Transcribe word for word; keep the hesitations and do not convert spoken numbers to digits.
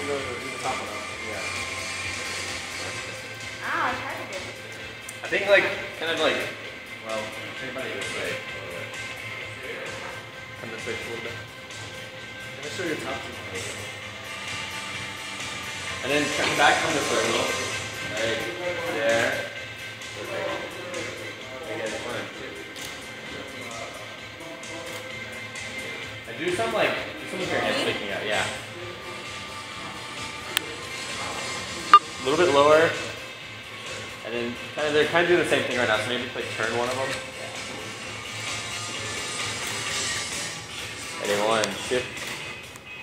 the, do the top one up. Yeah. Ah, I tried to do it. I think like, kind of like, well, anybody this way. Come this way just a little bit. Let me show you your top two. And then come back from the circle. Right there. Perfect. Again, one. And do some like, do some with your hands sticking out, yeah. A little bit lower. And then kind of, they're kind of doing the same thing right now, so maybe like turn one of them. Ready, one, shift.